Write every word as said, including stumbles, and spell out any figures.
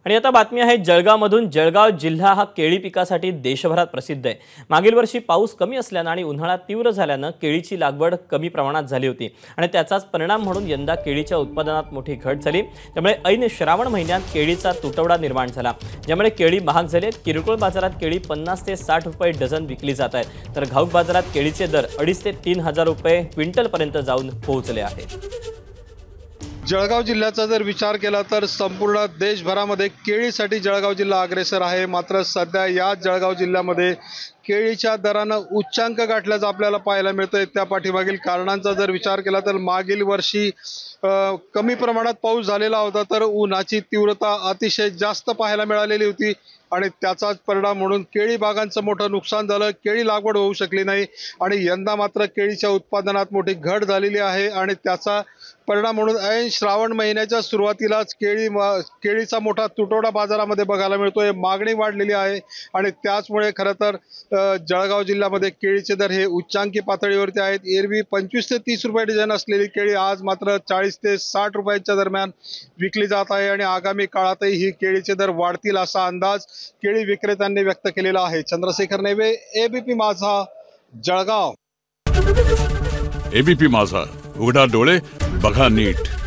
आणि आता बातमी आहे जळगावमधून। जळगाव जिल्हा हा केळी पिकासाठी देशभरात प्रसिद्ध आहे। मागील वर्षी पाऊस कमी असल्याने आणि उन्हाळा तीव्र झाल्याने केळीची लागवड कमी प्रमाणात झाली होती आणि त्याचाच परिणाम म्हणून यंदा केळीच्या उत्पादनात मोठी घट झाली। त्यामुळे ऐन श्रावण महिन्यात केळीचा तुटवडा निर्माण झाला, ज्यामुळे केळी महाग झाली। किरकोळ बाजारात केळी पन्नास ते साठ रुपये डझन विकली जात आहे, तर घाऊक बाजारात केळीचे दर अडीच ते तीन हजार रुपये क्विंटल पर्यंत जाऊन पोहोचले आहेत। जळगाव जिल्ह्याचा जर विचार केला तर संपूर्ण देशभरामध्ये केळीसाठी जळगाव जिल्हा अग्रेसर आहे। मात्र सध्या या जळगाव जिल्ह्यामध्ये केळीच्या दरानं उच्चांक गाठल्याचं आपल्याला पाहायला मिळतंय। त्या पाठीमागील कारणांचा जर विचार केला तर मागील वर्षी कमी प्रमाणात पाऊस झालेला होता, तर उन्हाची तीव्रता अतिशय जास्त पाहायला मिळालेली होती आणि त्याचाच परिणाम म्हणून केळी बागांचं मोठं नुकसान झालं। केळी लागवड होऊ शकली नाही आणि यंदा मात्र केळीच्या उत्पादनात मोठी घट झालेली आहे आणि त्याचा परिणाम म्हणून ऐन श्रावण महिन्याच्या सुरुवातीलाच केळी केळीचा मोठा तुटवडा बाजारामध्ये बघायला मिळतोय। मागणी वाढलेली आहे आणि त्याचमुळे खरं तर जळगाव जिल्ह्यामध्ये केळीचे दर हे उच्चांकी पातळीवरती आहेत। एरवी पंचवीस ते तीस रुपये डझन असलेली केळी आज मात्र चाळीस ते साठ रुपयांच्या दरम्यान विकली जात आहे आणि आगामी काळातही ही केळीचे दर वाढतील असा अंदाज केळी विक्रेत्यांनी व्यक्त केलेला आहे। चंद्रशेखर नेवे, एबीपी माझा, जळगाव। एबीपी माझा, उघडा डोळे बघा नीट।